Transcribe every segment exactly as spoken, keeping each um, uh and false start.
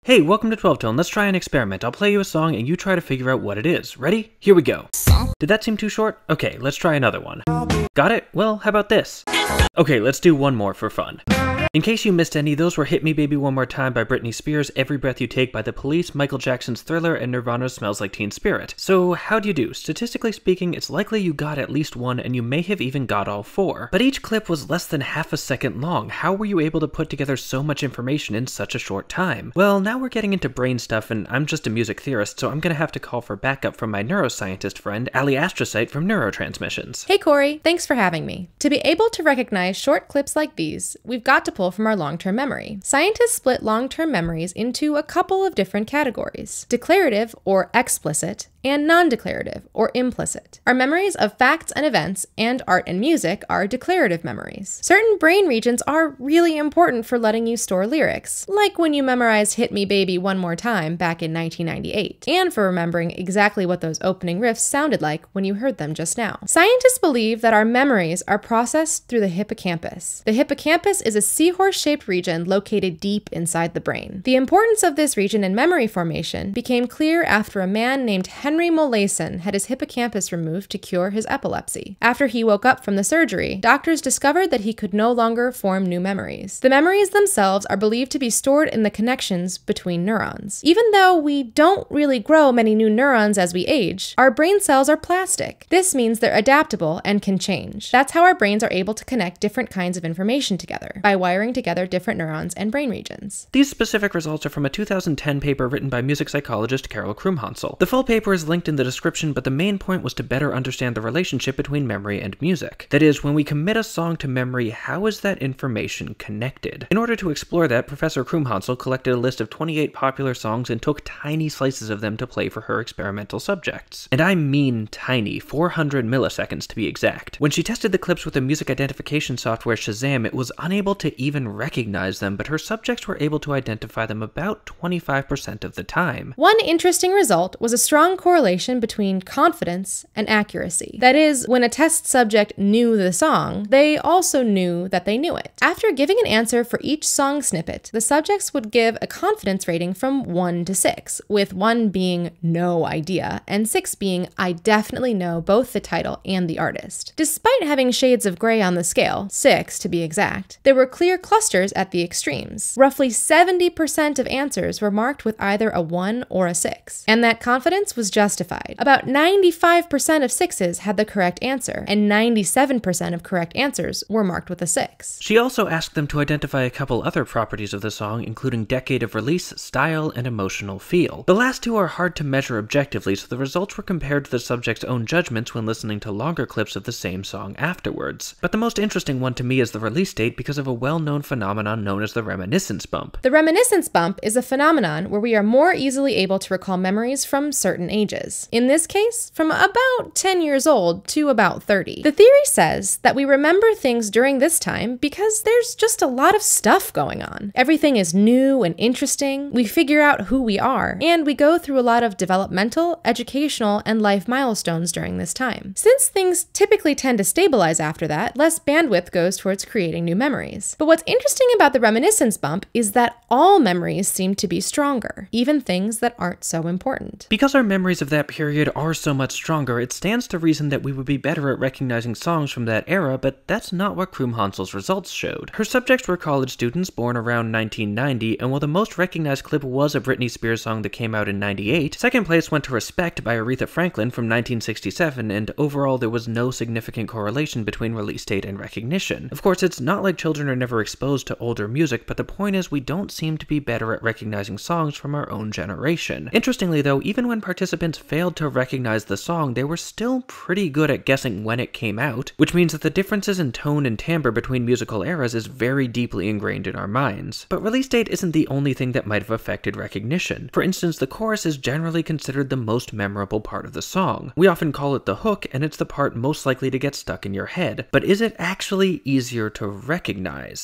Hey, welcome to twelve tone. Let's try an experiment. I'll play you a song and you try to figure out what it is. Ready? Here we go. Did that seem too short? Okay, let's try another one. Got it? Well, how about this? Okay, let's do one more for fun. In case you missed any, those were Hit Me Baby One More Time by Britney Spears, Every Breath You Take by The Police, Michael Jackson's Thriller, and Nirvana's Smells Like Teen Spirit. So how do you do? Statistically speaking, it's likely you got at least one and you may have even got all four. But each clip was less than half a second long. How were you able to put together so much information in such a short time? Well, now we're getting into brain stuff and I'm just a music theorist, so I'm gonna have to call for backup from my neuroscientist friend, Alie Astrocyte from Neurotransmissions. Hey Corey, thanks for having me. To be able to recognize short clips like these, we've got to pull from our long-term memory. Scientists split long-term memories into a couple of different categories: declarative or explicit, and non-declarative or implicit. Our memories of facts and events and art and music are declarative memories. Certain brain regions are really important for letting you store lyrics, like when you memorized Hit Me Baby One More Time back in nineteen ninety-eight, and for remembering exactly what those opening riffs sounded like when you heard them just now. Scientists believe that our memories are processed through the hippocampus. The hippocampus is a seahorse-shaped region located deep inside the brain. The importance of this region in memory formation became clear after a man named Henry Molaison had his hippocampus removed to cure his epilepsy. After he woke up from the surgery, doctors discovered that he could no longer form new memories. The memories themselves are believed to be stored in the connections between neurons. Even though we don't really grow many new neurons as we age, our brain cells are plastic. This means they're adaptable and can change. That's how our brains are able to connect different kinds of information together, by wiring together different neurons and brain regions. These specific results are from a two thousand ten paper written by music psychologist Carol Krumhansel. The full paper is linked in the description, but the main point was to better understand the relationship between memory and music. That is, when we commit a song to memory, how is that information connected? In order to explore that, Professor Krumhansel collected a list of twenty-eight popular songs and took tiny slices of them to play for her experimental subjects. And I mean tiny, four hundred milliseconds to be exact. When she tested the clips with the music identification software Shazam, it was unable to even recognize them, but her subjects were able to identify them about twenty-five percent of the time. One interesting result was a strong correlation between confidence and accuracy. That is, when a test subject knew the song, they also knew that they knew it. After giving an answer for each song snippet, the subjects would give a confidence rating from one to six, with one being no idea, and six being I definitely know both the title and the artist. Despite having shades of gray on the scale, six to be exact, there were clear clusters at the extremes. Roughly seventy percent of answers were marked with either a one or a six, and that confidence was justified. About ninety-five percent of sixes had the correct answer, and ninety-seven percent of correct answers were marked with a six. She also asked them to identify a couple other properties of the song, including decade of release, style, and emotional feel. The last two are hard to measure objectively, so the results were compared to the subject's own judgments when listening to longer clips of the same song afterwards. But the most interesting one to me is the release date because of a well-known phenomenon known as the reminiscence bump. The reminiscence bump is a phenomenon where we are more easily able to recall memories from certain ages. In this case, from about ten years old to about thirty. The theory says that we remember things during this time because there's just a lot of stuff going on. Everything is new and interesting, we figure out who we are, and we go through a lot of developmental, educational, and life milestones during this time. Since things typically tend to stabilize after that, less bandwidth goes towards creating new memories. But what's interesting about the reminiscence bump is that all memories seem to be stronger, even things that aren't so important. Because our memories of that period are so much stronger, it stands to reason that we would be better at recognizing songs from that era, but that's not what Krumhansel's results showed. Her subjects were college students born around nineteen ninety, and while the most recognized clip was a Britney Spears song that came out in ninety-eight, second place went to Respect by Aretha Franklin from nineteen sixty-seven, and overall there was no significant correlation between release date and recognition. Of course, it's not like children are never exposed to older music, but the point is we don't seem to be better at recognizing songs from our own generation. Interestingly though, even when participants failed to recognize the song, they were still pretty good at guessing when it came out, which means that the differences in tone and timbre between musical eras is very deeply ingrained in our minds. But release date isn't the only thing that might have affected recognition. For instance, the chorus is generally considered the most memorable part of the song. We often call it the hook, and it's the part most likely to get stuck in your head. But is it actually easier to recognize?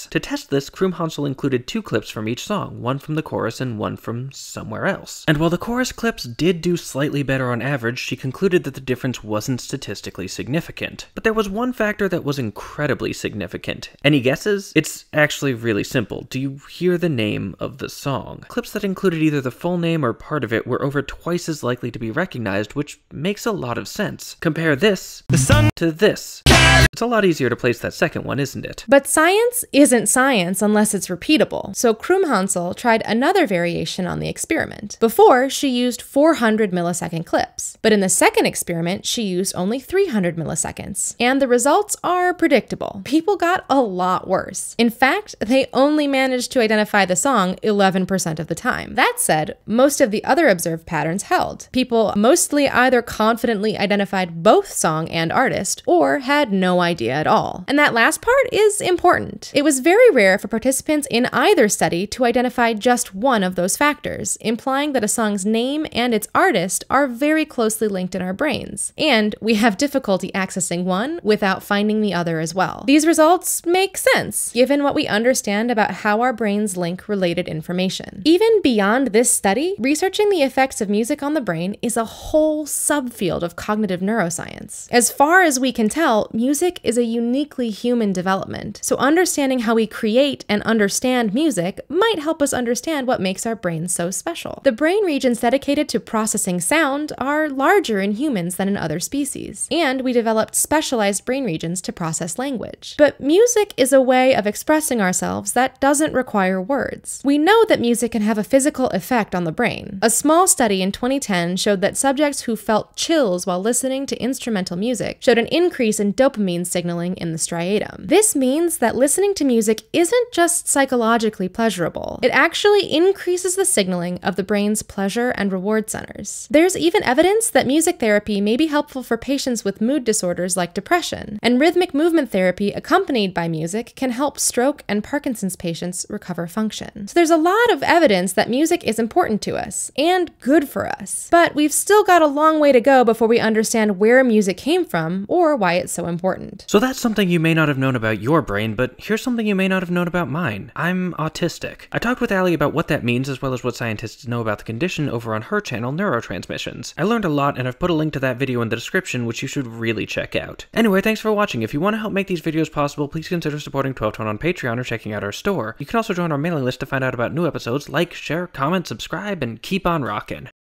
lyrics. To test this, Krummhansel included two clips from each song, one from the chorus and one from somewhere else. And while the chorus clips did do slightly better on average, she concluded that the difference wasn't statistically significant. But there was one factor that was incredibly significant. Any guesses? It's actually really simple. Do you hear the name of the song? Clips that included either the full name or part of it were over twice as likely to be recognized, which makes a lot of sense. Compare this the sun to this. It's a lot easier to place that second one, isn't it? But science isn't science unless it's repeatable, so Krummhansel tried another variation on the experiment. Before, she used four hundred millisecond clips, but in the second experiment, she used only three hundred milliseconds. And the results are predictable. People got a lot worse. In fact, they only managed to identify the song eleven percent of the time. That said, most of the other observed patterns held. People mostly either confidently identified both song and artist, or had no idea at all. And that last part is important. It was very rare for participants in either study to identify just one of those factors, implying that a song's name and its artist are very closely linked in our brains, and we have difficulty accessing one without finding the other as well. These results make sense, given what we understand about how our brains link related information. Even beyond this study, researching the effects of music on the brain is a whole subfield of cognitive neuroscience. As far as we can tell, music is a uniquely human development, so understanding how we create and understand music might help us understand what makes our brains so special. The brain regions dedicated to processing sound are larger in humans than in other species, and we developed specialized brain regions to process language. But music is a way of expressing ourselves that doesn't require words. We know that music can have a physical effect on the brain. A small study in twenty ten showed that subjects who felt chills while listening to instrumental music showed an increase in dopamine signaling in the striatum. This means that listening to music isn't just psychologically pleasurable. It actually increases the signaling of the brain's pleasure and reward centers. There's even evidence that music therapy may be helpful for patients with mood disorders like depression, and rhythmic movement therapy accompanied by music can help stroke and Parkinson's patients recover function. So there's a lot of evidence that music is important to us, and good for us. But we've still got a long way to go before we understand where music came from, or why it's so important. So that's something you may not have known about your brain, but here's something you may not have known about mine. I'm autistic. I talked with Alie about what that means, as well as what scientists know about the condition over on her channel, Neurotransmissions. I learned a lot, and I've put a link to that video in the description, which you should really check out. Anyway, thanks for watching. If you want to help make these videos possible, please consider supporting twelve tone on Patreon or checking out our store. You can also join our mailing list to find out about new episodes. Like, share, comment, subscribe, and keep on rockin'.